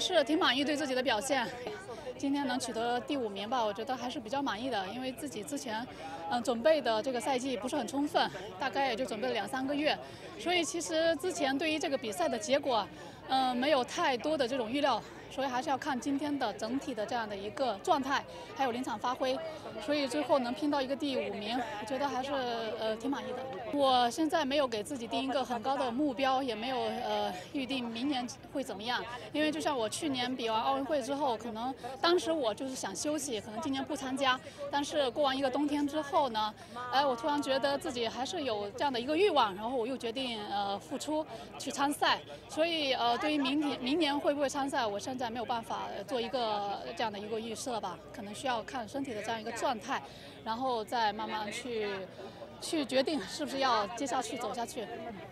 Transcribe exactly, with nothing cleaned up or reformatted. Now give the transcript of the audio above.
是挺满意对自己的表现。今天能取得第五名吧，我觉得还是比较满意的，因为自己之前嗯、呃、准备的这个赛季不是很充分，大概也就准备了两三个月，所以其实之前对于这个比赛的结果，嗯、呃、没有太多的这种预料。 所以还是要看今天的整体的这样的一个状态，还有临场发挥。所以最后能拼到一个第五名，我觉得还是呃挺满意的。我现在没有给自己定一个很高的目标，也没有呃预定明年会怎么样。因为就像我去年比完奥运会之后，可能当时我就是想休息，可能今年不参加。但是过完一个冬天之后呢，哎，我突然觉得自己还是有这样的一个欲望，然后我又决定呃复出去参赛。所以呃对于明天明年会不会参赛，我现在 没有办法做一个这样的一个预设吧，可能需要看身体的这样一个状态，然后再慢慢去去决定是不是要接下去走下去。